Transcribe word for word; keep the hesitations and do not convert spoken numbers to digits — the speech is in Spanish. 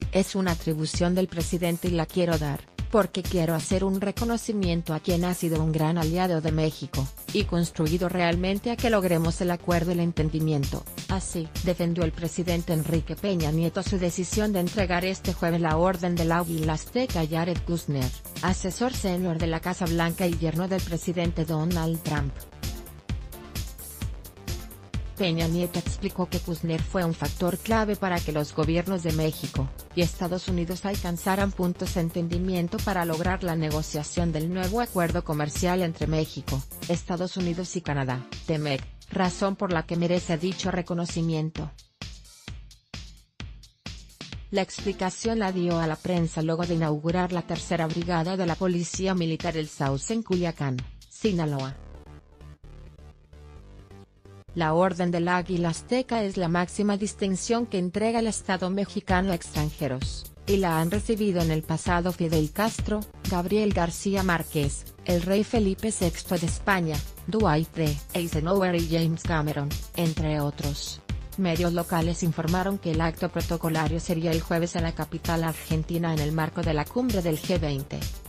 Es una atribución del presidente y la quiero dar, porque quiero hacer un reconocimiento a quien ha sido un gran aliado de México, y construido realmente a que logremos el acuerdo y el entendimiento. Así, defendió el presidente Enrique Peña Nieto su decisión de entregar este jueves la Orden del Águila Azteca a Jared Kushner, asesor senior de la Casa Blanca y yerno del presidente Donald Trump. Peña Nieto explicó que Kushner fue un factor clave para que los gobiernos de México y Estados Unidos alcanzaran puntos de entendimiento para lograr la negociación del nuevo acuerdo comercial entre México, Estados Unidos y Canadá, TEMEC, razón por la que merece dicho reconocimiento. La explicación la dio a la prensa luego de inaugurar la tercera brigada de la Policía Militar El Sauce en Culiacán, Sinaloa. La Orden del Águila Azteca es la máxima distinción que entrega el Estado mexicano a extranjeros, y la han recibido en el pasado Fidel Castro, Gabriel García Márquez, el rey Felipe sexto de España, Dwight D. Eisenhower y James Cameron, entre otros. Medios locales informaron que el acto protocolario sería el jueves en la capital argentina en el marco de la cumbre del G veinte.